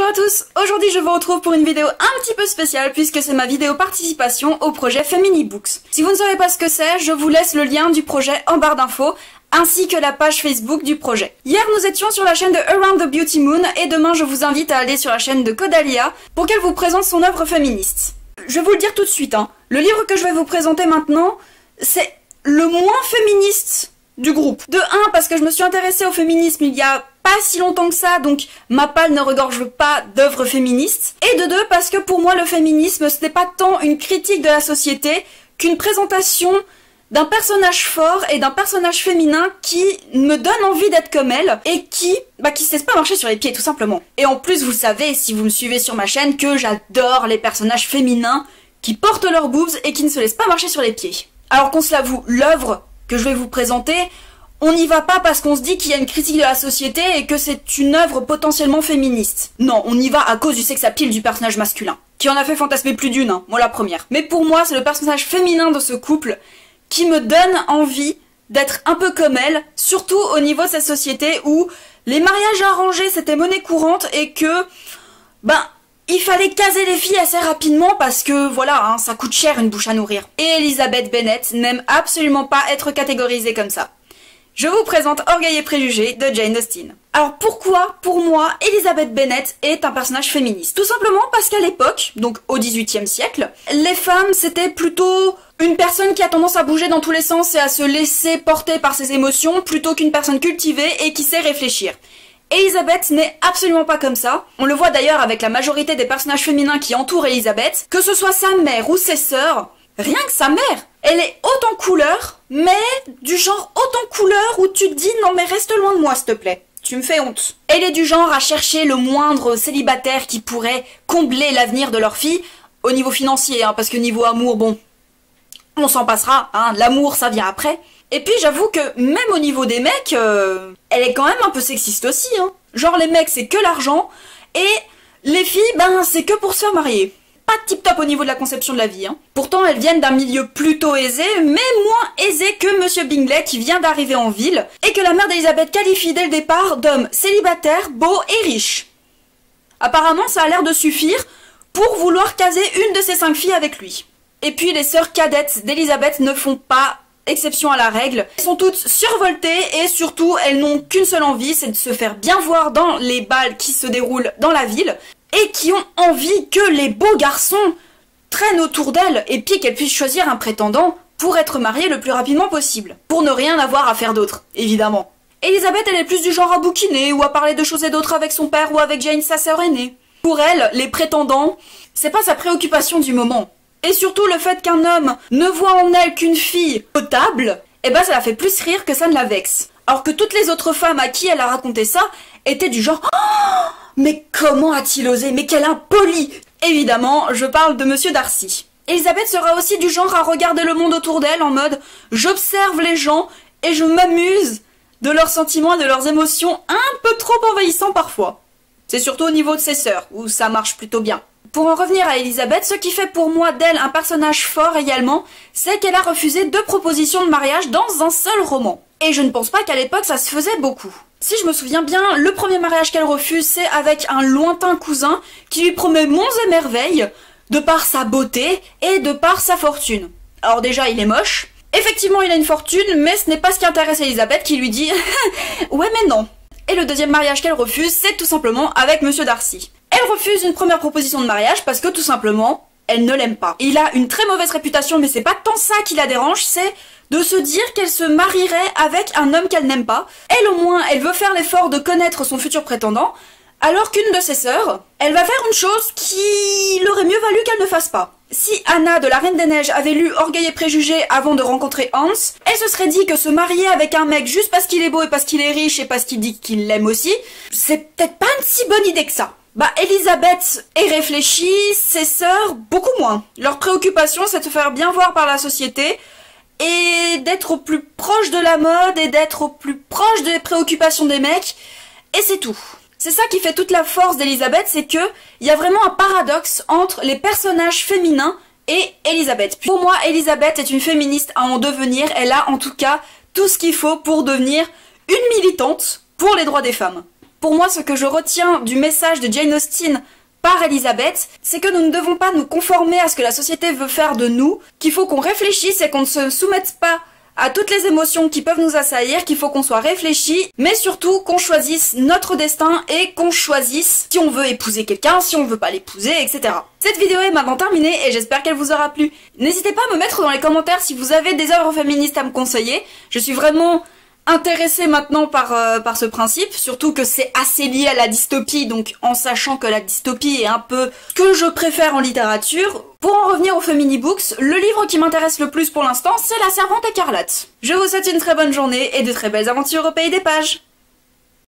Bonjour à tous, aujourd'hui je vous retrouve pour une vidéo un petit peu spéciale puisque c'est ma vidéo participation au projet Femini Books. Si vous ne savez pas ce que c'est, je vous laisse le lien du projet en barre d'infos ainsi que la page Facebook du projet. Hier nous étions sur la chaîne de Around the Beauty Moon et demain je vous invite à aller sur la chaîne de Codalia pour qu'elle vous présente son œuvre féministe. Je vais vous le dire tout de suite, le livre que je vais vous présenter maintenant, c'est le moins féministe du groupe. De 1 parce que je me suis intéressée au féminisme il y a pas si longtemps que ça, donc ma palle ne regorge pas d'œuvres féministes. Et de 2 parce que pour moi le féminisme ce n'est pas tant une critique de la société qu'une présentation d'un personnage fort et d'un personnage féminin qui me donne envie d'être comme elle et qui se laisse pas marcher sur les pieds tout simplement. Et en plus vous le savez si vous me suivez sur ma chaîne que j'adore les personnages féminins qui portent leurs boobs et qui ne se laissent pas marcher sur les pieds. Alors qu'on se l'avoue, l'œuvre que je vais vous présenter, on n'y va pas parce qu'on se dit qu'il y a une critique de la société et que c'est une œuvre potentiellement féministe. Non, on y va à cause du sex appeal du personnage masculin, qui en a fait fantasmer plus d'une, moi la première. Mais pour moi, c'est le personnage féminin de ce couple qui me donne envie d'être un peu comme elle, surtout au niveau de cette société où les mariages arrangés c'était monnaie courante et que, il fallait caser les filles assez rapidement parce que, voilà, ça coûte cher une bouche à nourrir. Et Elizabeth Bennet n'aime absolument pas être catégorisée comme ça. Je vous présente Orgueil et Préjugés de Jane Austen. Alors pourquoi, pour moi, Elizabeth Bennet est un personnage féministe? Tout simplement parce qu'à l'époque, donc au XVIIIe siècle, les femmes c'était plutôt une personne qui a tendance à bouger dans tous les sens et à se laisser porter par ses émotions plutôt qu'une personne cultivée et qui sait réfléchir. Elizabeth n'est absolument pas comme ça. On le voit d'ailleurs avec la majorité des personnages féminins qui entourent Elizabeth, que ce soit sa mère ou ses sœurs, rien que sa mère, elle est haute en couleur, mais du genre haute en couleur où tu te dis non mais reste loin de moi s'il te plaît, tu me fais honte. Elle est du genre à chercher le moindre célibataire qui pourrait combler l'avenir de leur fille, au niveau financier, parce que niveau amour, bon, on s'en passera, l'amour ça vient après. Et puis j'avoue que même au niveau des mecs, elle est quand même un peu sexiste aussi, Genre les mecs c'est que l'argent, et les filles, c'est que pour se faire marier. Pas tip top au niveau de la conception de la vie, Pourtant elles viennent d'un milieu plutôt aisé, mais moins aisé que Monsieur Bingley qui vient d'arriver en ville, et que la mère d'Elizabeth qualifie dès le départ d'homme célibataire, beau et riche. Apparemment ça a l'air de suffire pour vouloir caser une de ses 5 filles avec lui. Et puis les sœurs cadettes d'Elizabeth ne font pas exception à la règle. Elles sont toutes survoltées et surtout elles n'ont qu'une seule envie, c'est de se faire bien voir dans les bals qui se déroulent dans la ville et qui ont envie que les beaux garçons traînent autour d'elles et puis qu'elles puissent choisir un prétendant pour être mariées le plus rapidement possible. Pour ne rien avoir à faire d'autre, évidemment. Elizabeth elle est plus du genre à bouquiner ou à parler de choses et d'autres avec son père ou avec Jane sa sœur aînée. Pour elle, les prétendants, c'est pas sa préoccupation du moment. Et surtout le fait qu'un homme ne voit en elle qu'une fille potable, ça la fait plus rire que ça ne la vexe. Alors que toutes les autres femmes à qui elle a raconté ça étaient du genre oh, mais comment a-t-il osé? Mais quel impoli! Évidemment, je parle de Monsieur Darcy. Elizabeth sera aussi du genre à regarder le monde autour d'elle en mode j'observe les gens et je m'amuse de leurs sentiments et de leurs émotions un peu trop envahissants parfois. C'est surtout au niveau de ses sœurs, où ça marche plutôt bien. Pour en revenir à Elizabeth, ce qui fait pour moi d'elle un personnage fort également, c'est qu'elle a refusé 2 propositions de mariage dans un seul roman. Et je ne pense pas qu'à l'époque ça se faisait beaucoup. Si je me souviens bien, le premier mariage qu'elle refuse, c'est avec un lointain cousin qui lui promet monts et merveilles, de par sa beauté et de par sa fortune. Alors déjà, il est moche. Effectivement, il a une fortune, mais ce n'est pas ce qui intéresse Elizabeth qui lui dit « Ouais mais non ». Et le deuxième mariage qu'elle refuse, c'est tout simplement avec Monsieur Darcy. Elle refuse une première proposition de mariage parce que tout simplement, elle ne l'aime pas. Il a une très mauvaise réputation, mais c'est pas tant ça qui la dérange, c'est de se dire qu'elle se marierait avec un homme qu'elle n'aime pas. Elle au moins, elle veut faire l'effort de connaître son futur prétendant, alors qu'une de ses sœurs, elle va faire une chose qu'il aurait mieux valu qu'elle ne fasse pas. Si Anna de la Reine des Neiges avait lu Orgueil et Préjugés avant de rencontrer Hans, elle se serait dit que se marier avec un mec juste parce qu'il est beau et parce qu'il est riche et parce qu'il dit qu'il l'aime aussi, c'est peut-être pas une si bonne idée que ça. Elizabeth est réfléchie, ses sœurs beaucoup moins. Leur préoccupation c'est de se faire bien voir par la société et d'être au plus proche de la mode et d'être au plus proche des préoccupations des mecs, et c'est tout. C'est ça qui fait toute la force d'Elizabeth, c'est que il y a vraiment un paradoxe entre les personnages féminins et Elizabeth. Pour moi, Elizabeth est une féministe à en devenir, elle a en tout cas tout ce qu'il faut pour devenir une militante pour les droits des femmes. Pour moi, ce que je retiens du message de Jane Austen par Elisabeth, c'est que nous ne devons pas nous conformer à ce que la société veut faire de nous, qu'il faut qu'on réfléchisse et qu'on ne se soumette pas à toutes les émotions qui peuvent nous assaillir, qu'il faut qu'on soit réfléchi, mais surtout qu'on choisisse notre destin et qu'on choisisse si on veut épouser quelqu'un, si on veut pas l'épouser, etc. Cette vidéo est maintenant terminée et j'espère qu'elle vous aura plu. N'hésitez pas à me mettre dans les commentaires si vous avez des œuvres féministes à me conseiller. Je suis vraiment intéressée maintenant par ce principe, surtout que c'est assez lié à la dystopie, donc en sachant que la dystopie est un peu ce que je préfère en littérature. Pour en revenir aux Femini Books, le livre qui m'intéresse le plus pour l'instant, c'est La Servante écarlate. Je vous souhaite une très bonne journée et de très belles aventures au pays des pages.